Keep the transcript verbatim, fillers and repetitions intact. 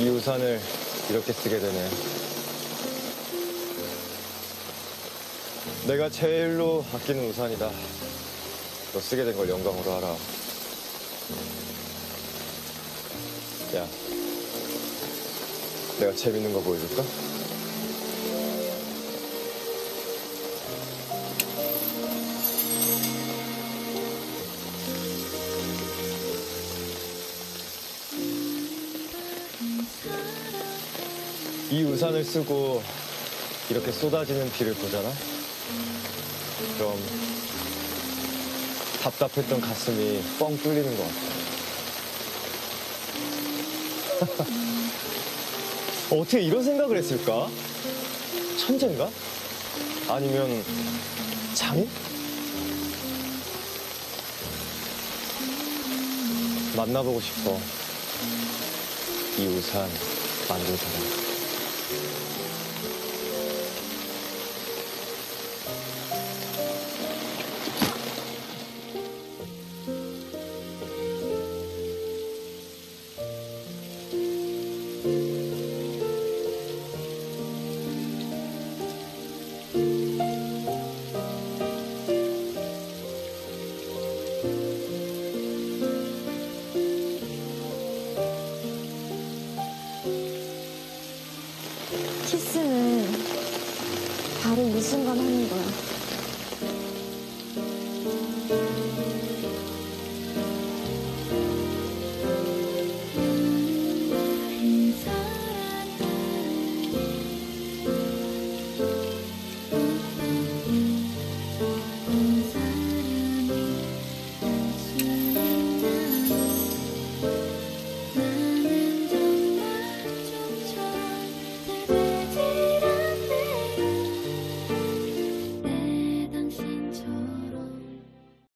이 우산을 이렇게 쓰게 되네. 내가 제일로 아끼는 우산이다. 너 쓰게 된 걸 영광으로 알아. 야, 내가 재밌는 거 보여줄까? 이 우산을 쓰고 이렇게 쏟아지는 비를 보잖아? 그럼 답답했던 가슴이 뻥 뚫리는 것 같아. 어떻게 이런 생각을 했을까? 천재인가? 아니면 장인? 만나보고 싶어. 이 우산 만든 사람.